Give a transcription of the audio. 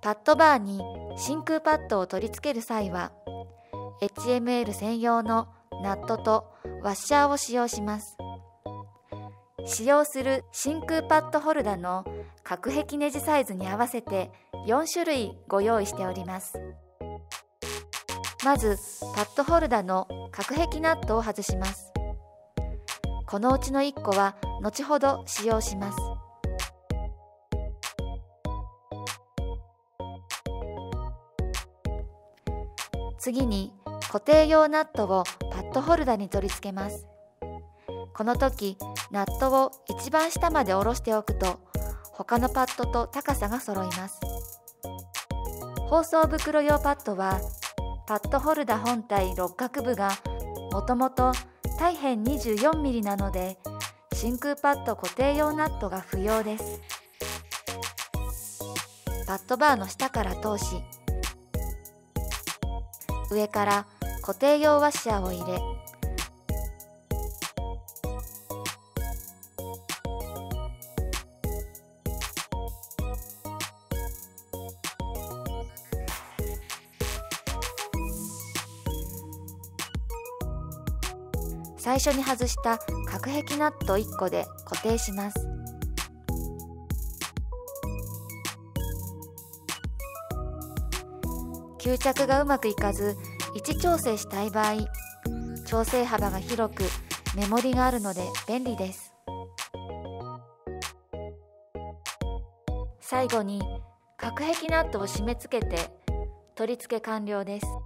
パッドバーに真空パッドを取り付ける際は HML 専用のナットとワッシャーを使用します。使用する真空パッドホルダの隔壁ネジサイズに合わせて4種類ご用意しております。まずパッドホルダの隔壁ナットを外します。このうちの1個は後ほど使用します。次に固定用ナットをパッドホルダに取り付けます。この時ナットを一番下まで下ろしておくと他のパッドと高さが揃います。包装袋用パッドはパッドホルダ本体六角部がもともと大辺 24mm なので真空パッド固定用ナットが不要です。パッドバーの下から通し上から固定用ワッシャーを入れ最初に外した隔壁ナット1個で固定します。吸着がうまくいかず位置調整したい場合、調整幅が広くメモリがあるので便利です。最後に隔壁ナットを締め付けて取り付け完了です。